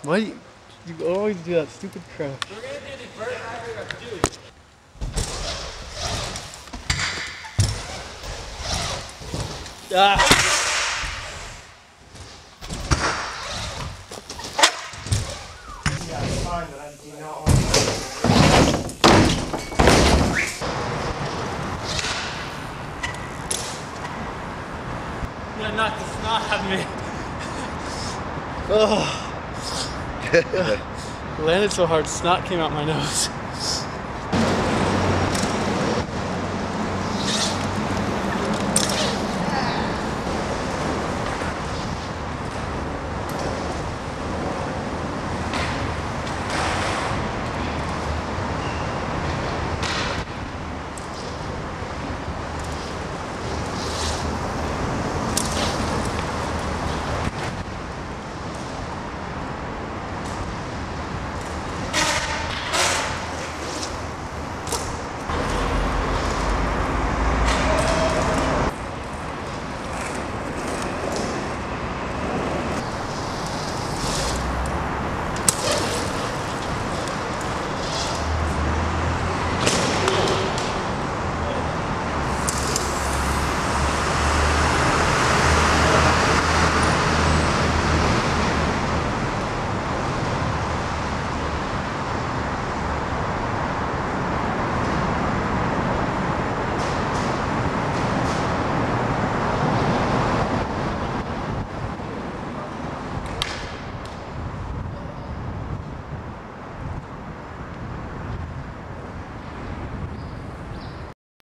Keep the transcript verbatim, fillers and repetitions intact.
Why do you, you always do that stupid crap? We're gonna do the bird rider, dude. Ah! Yeah, it's fine, but I do not want to. Yeah, knock the snot out of me. Oh. Landed so hard, snot came out my nose.